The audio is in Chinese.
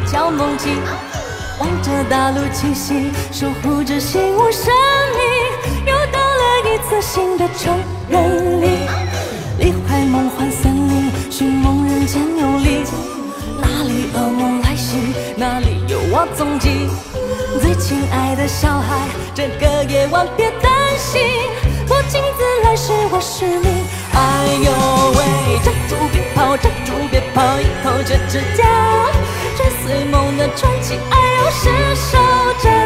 叫梦境，望着大陆气息，守护着心无生命。又到了一次新的成人礼，离开梦幻森林，寻梦人间游历。哪里噩梦来袭，哪里有我踪迹？最亲爱的小孩，这个夜晚别担心，我镜子来时我是你。哎呦喂，站住别跑，站住别跑，一口接指甲，追随梦的传奇，爱要是守着。